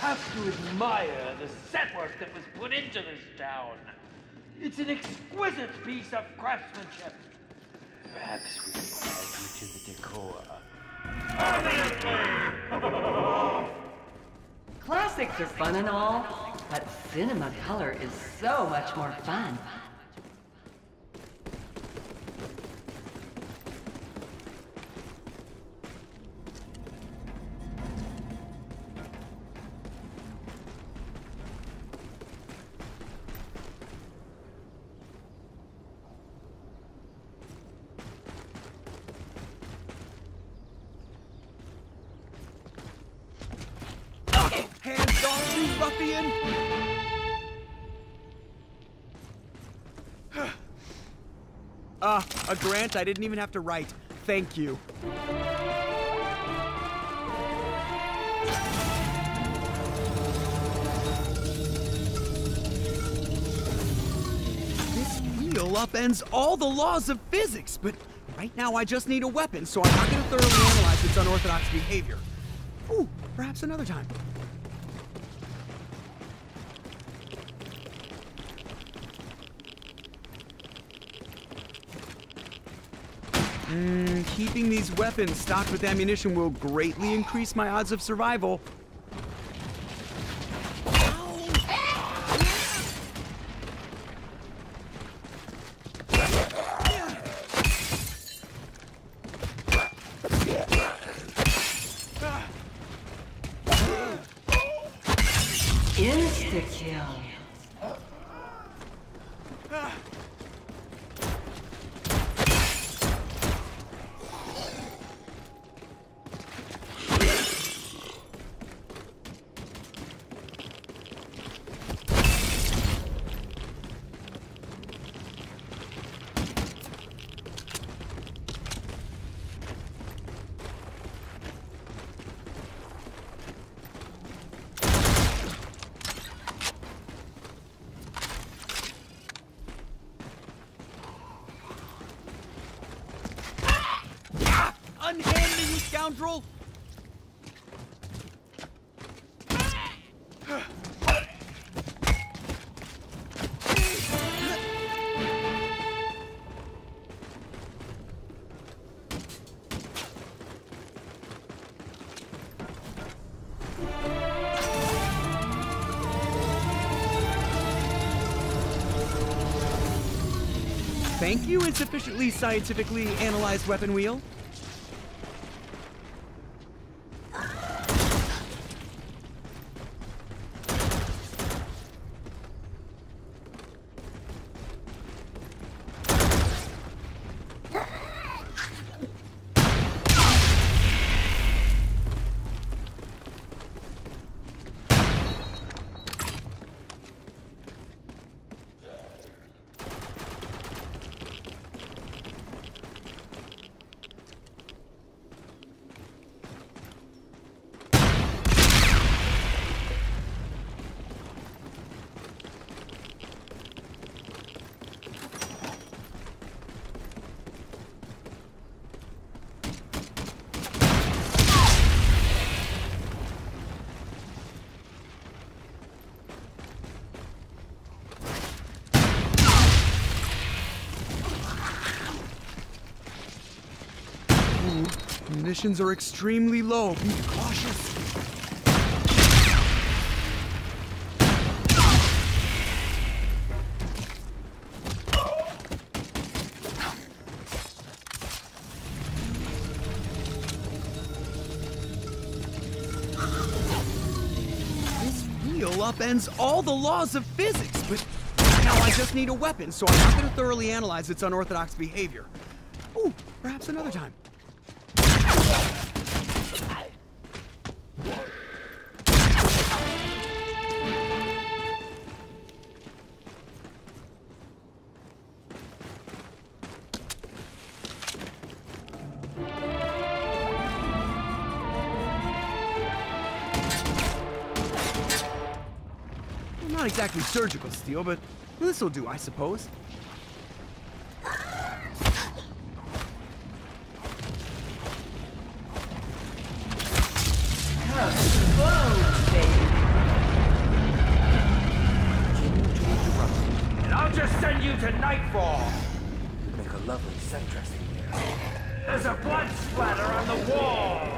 have to admire the set work that was put into this town. It's an exquisite piece of craftsmanship. Perhaps we can add to the decor. Classics are fun and all, but cinema color is so much more fun. Hands off, you ruffian! A grant I didn't even have to write. Thank you. This wheel upends all the laws of physics, but right now I just need a weapon, so I'm not going to thoroughly analyze its unorthodox behavior. Ooh, perhaps another time. Keeping these weapons stocked with ammunition will greatly increase my odds of survival. Insta-kill. Unhand me, you scoundrel! Thank you, insufficiently scientifically analyzed weapon wheel. Conditions are extremely low. Be cautious. This wheel upends all the laws of physics, but now I just need a weapon, so I'm not going to thoroughly analyze its unorthodox behavior. Ooh, perhaps another time. Not exactly surgical steel, but this'll do, I suppose. Whoa, baby. I'll just send you to Nightfall. Make a lovely set dressing there. There's a blood splatter on the wall.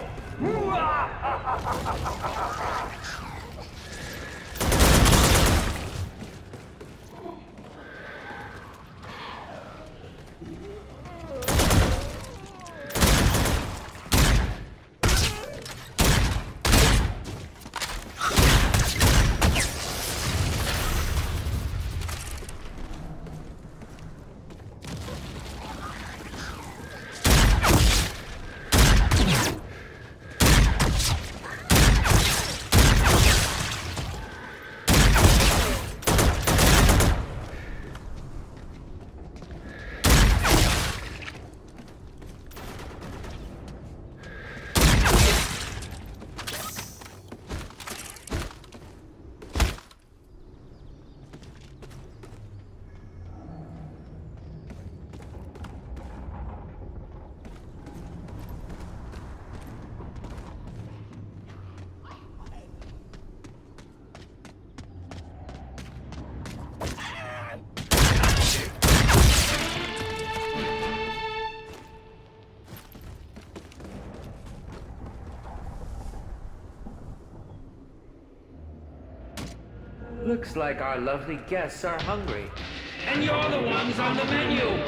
Looks like our lovely guests are hungry. And you're the ones on the menu. Watch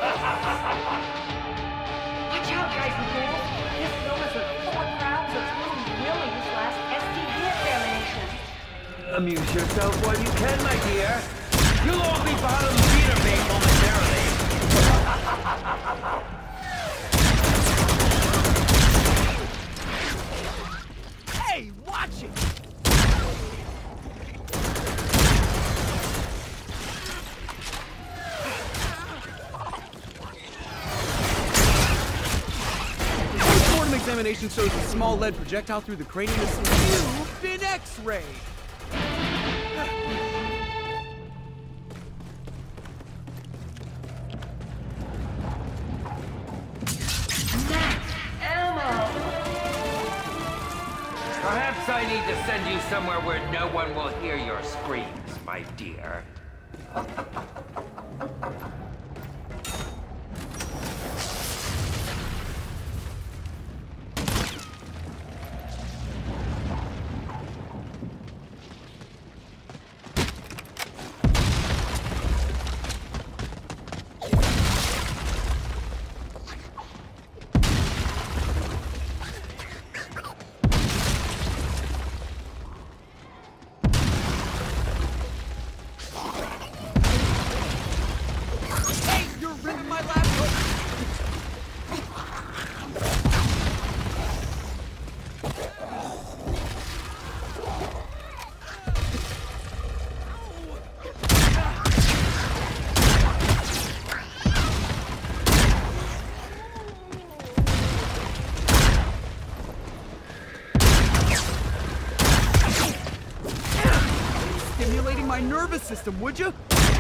out, guys and girls. This film is full of crowds of little Willie's last STD examination. Amuse yourself while you can, my dear. You'll all be bottom feeder bait momentarily. Hey, watch it! Examination shows a small lead projectile through the cranium has been X-rayed. Perhaps I need to send you somewhere where no one will hear your screams, my dear. Stimulating my nervous system, would you?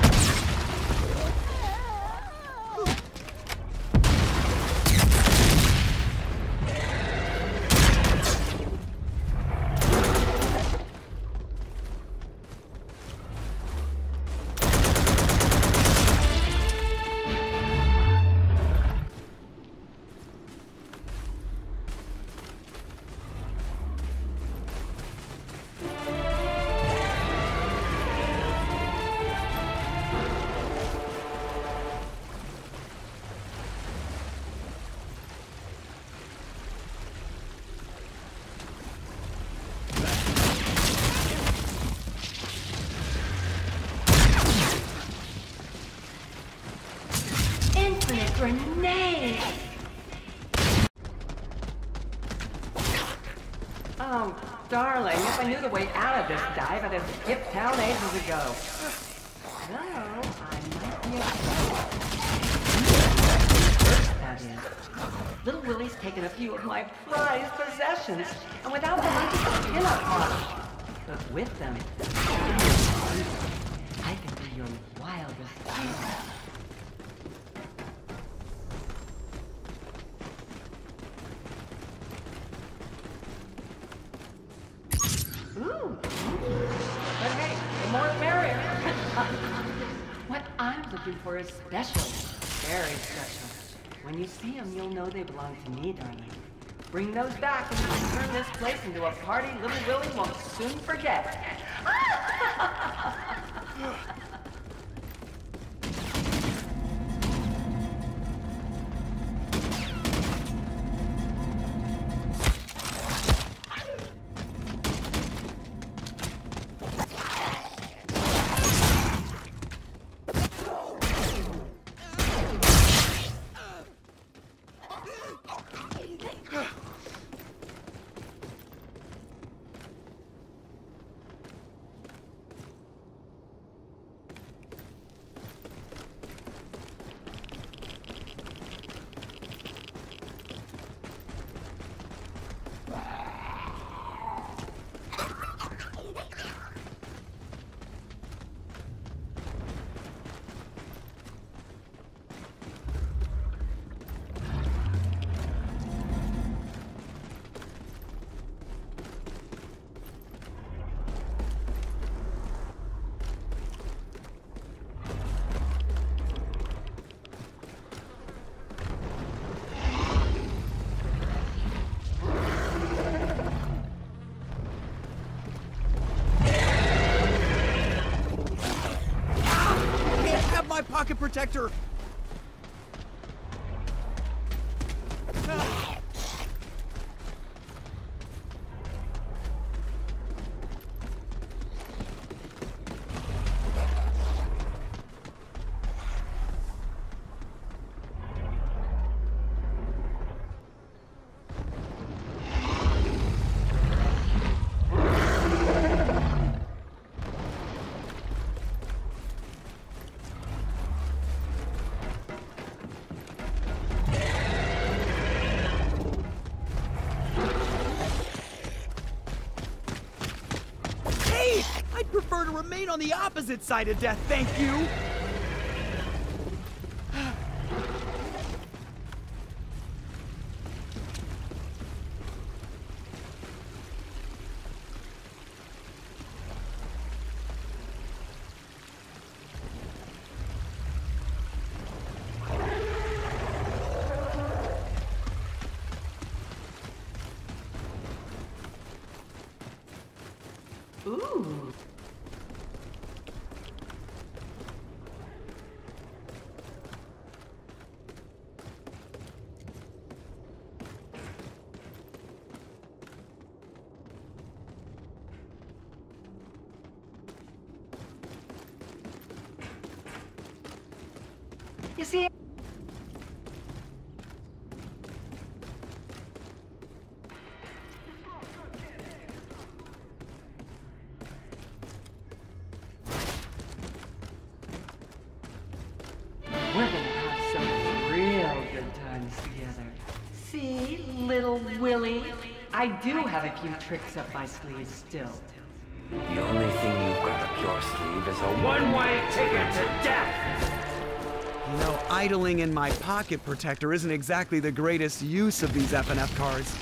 Grenade! Oh, darling, if I knew the way out of this dive, I'd have skipped town ages ago. Though, I might be able to... That is. Little Willie's taken a few of my prized possessions, and without them, I'm just a pinup artist. But with them, I can be your wildest dreamer. Ooh, but hey, the more the merrier. What looking for is special. Very special. When you see them, you'll know they belong to me, darling. Bring those back and we'll turn this place into a party little Willie won't soon forget. Pocket protector! I'd prefer to remain on the opposite side of death, thank you! Ooh. You see, we're gonna have some real good times together. See, little Willie? I do have a few tricks up my sleeve still. The only thing you've got up your sleeve is a one-way ticket to death! You know, idling in my pocket protector isn't exactly the greatest use of these F&F cards.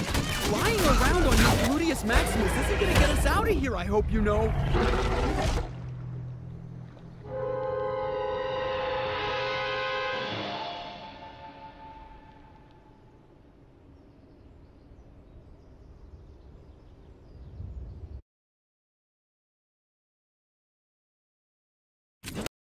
Maximus isn't gonna get us out of here, I hope you know.